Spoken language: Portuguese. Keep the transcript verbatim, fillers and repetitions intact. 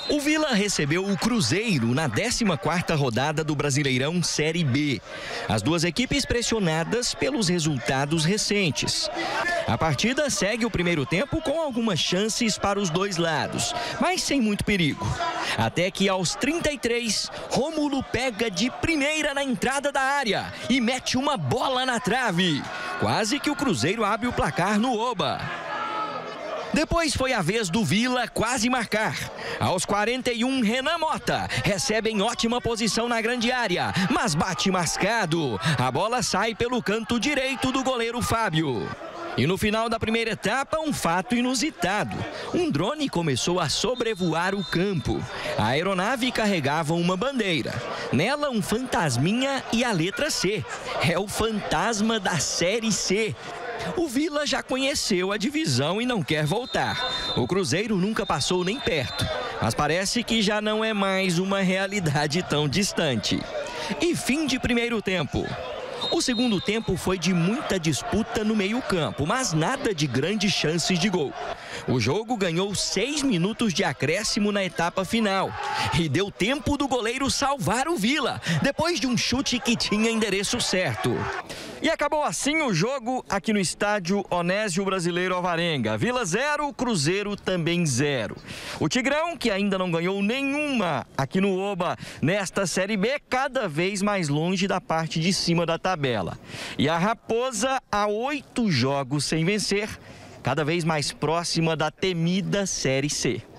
O Vila recebeu o Cruzeiro na décima quarta rodada do Brasileirão Série B. As duas equipes pressionadas pelos resultados recentes. A partida segue o primeiro tempo com algumas chances para os dois lados, mas sem muito perigo. Até que aos trinta e três, Rômulo pega de primeira na entrada da área e mete uma bola na trave. Quase que o Cruzeiro abre o placar no Oba. Depois foi a vez do Vila quase marcar. Aos quarenta e um, Renan Mota recebe em ótima posição na grande área, mas bate mascado. A bola sai pelo canto direito do goleiro Fábio. E no final da primeira etapa, um fato inusitado. Um drone começou a sobrevoar o campo. A aeronave carregava uma bandeira. Nela, um fantasminha e a letra C. É o fantasma da Série C. O Vila já conheceu a divisão e não quer voltar. O Cruzeiro nunca passou nem perto, mas parece que já não é mais uma realidade tão distante. E fim de primeiro tempo. O segundo tempo foi de muita disputa no meio-campo, mas nada de grandes chances de gol. O jogo ganhou seis minutos de acréscimo na etapa final e deu tempo do goleiro salvar o Vila, depois de um chute que tinha endereço certo. E acabou assim o jogo aqui no estádio Onésio Brasileiro Alvarenga. Vila zero, Cruzeiro também zero. O Tigrão, que ainda não ganhou nenhuma aqui no Oba nesta Série B, cada vez mais longe da parte de cima da tabela. E a Raposa, há oito jogos sem vencer, cada vez mais próxima da temida Série C.